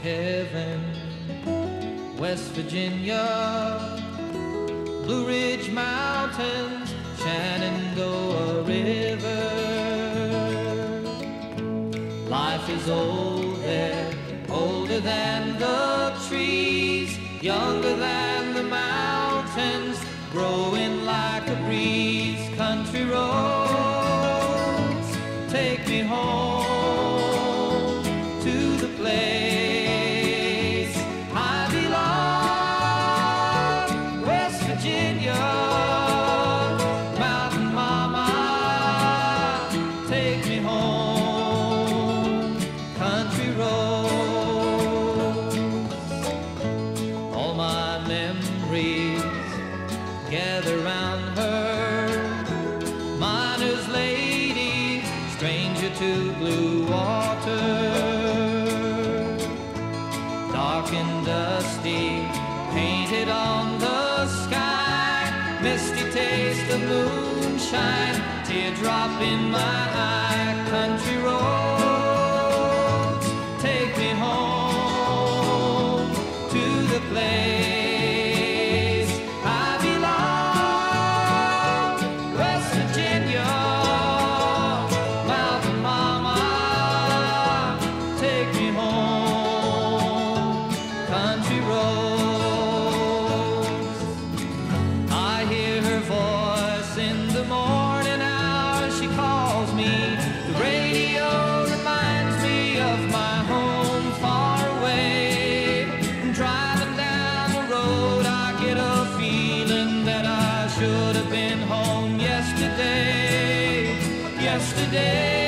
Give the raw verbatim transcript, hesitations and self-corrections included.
heaven. West Virginia, Blue Ridge Mountains, Shenandoah River. Life is old there, older than the trees, younger than the mountains, growing like a breeze. Country roads, take me home to the place I belong. West Virginia, Mountain Mama, take me home. Country roads, all my memories gather round her. Miner's lady, stranger to blue water. Dark and dusty, painted on the sky. Misty taste of moonshine, teardrop in my eye. Country roads, take me home to the place should have been home yesterday, yesterday.